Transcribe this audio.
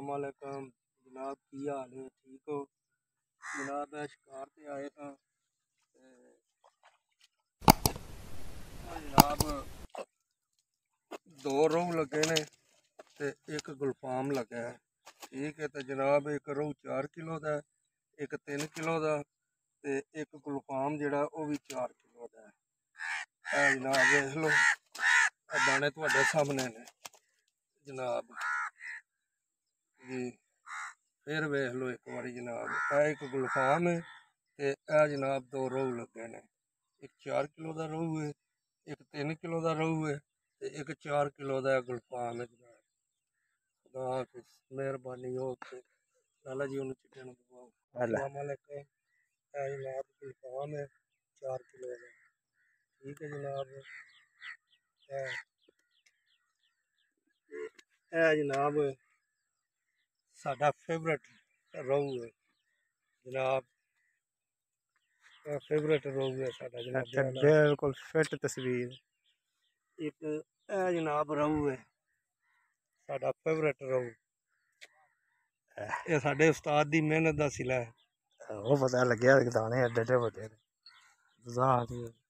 अस्सलाम वालेकुम जनाब, की हाल है? ठीक हो जनाब? मैं शिकार से आए था जनाब, दो रोह लगे ने ते एक गुलफाम लगा है। ठीक है, तो जनाब एक रोह 4 किलो का, एक 3 किलो का ते एक गुलफाम जड़ा वो भी 4 किलो का है। जनाब देख लो, दाने थोड़े सामने ने जनाब जी। फिर वेख लो एक बारी जनाब, एक गुलफाम है ते जनाब दो रोह लगे ने। एक 4 किलो का रोहू है, एक 3 किलो का रोहू है ते एक 4 किलो का गुलफाम है जनाब। खुदा हाफिज़, मेहरबानी हो के लाला जी उन्हें चिट्टे दबाओ। अस्सलाम वालेकुम। जनाब गुलफाम है 4 किलो का। ठीक है जनाब, जनाब साडा फेवरेट रोहू है जनाब, फेवरेट रोहू है साडा जनाब। बिल्कुल फिट तस्वीर। एक जनाब रोहू है साडा फेवरेट रोहू, ये साडे उस्ताद दी मेहनत दा सिला है। वो पता लग्या दाने एडे एडे बड़े।